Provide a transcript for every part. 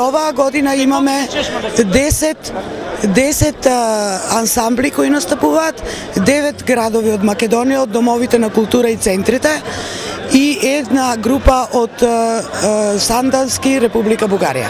оваа година имаме 10 ансамбли кои настапуваат, 9 градови од Македонија, од домовите на култура и центрите и една група од Сандански, Република Бугарија.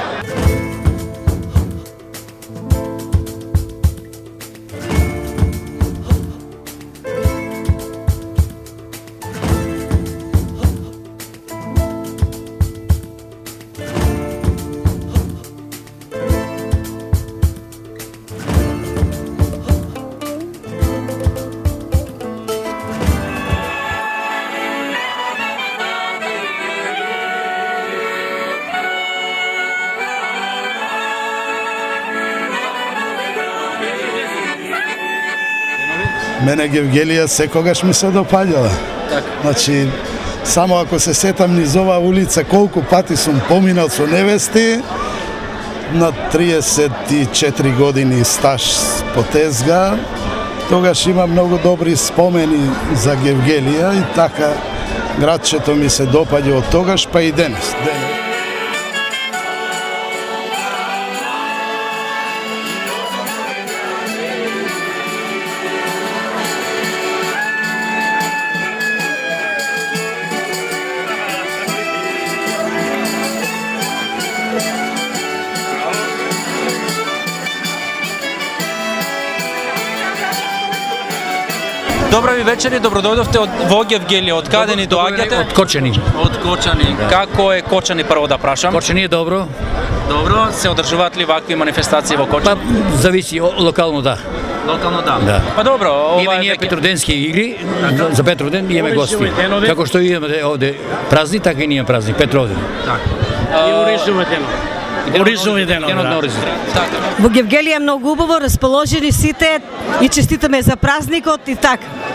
Мене Гевгелија секогаш ми се допаѓала. Значи, само ако се сетам низ оваа улица колку пати сум поминал со невести, на 34 години стаж по тезга, тогаш има многу добри спомени за Гевгелија и така градчето ми се допаѓа од тогаш па и денес. Добра ви вечер и добродојдовте во Гевгелија. Од каде ни доаѓате? Од Кочани. Од Кочани. Како е Кочани, прво да прашам? Кочани е добро. Добро, се одржуваат ли вакви манифестации во Кочани? Па зависи, локално да. Локално да. Да. Па добро, ова ние Петроденски игри, за Петроден имаме гости. Како што имаме овде празник, така и ние празник, Петроден. Така. И Оризови денот. Во Гевгелија е многу убаво, расположени сите и честитаме за празникот и така.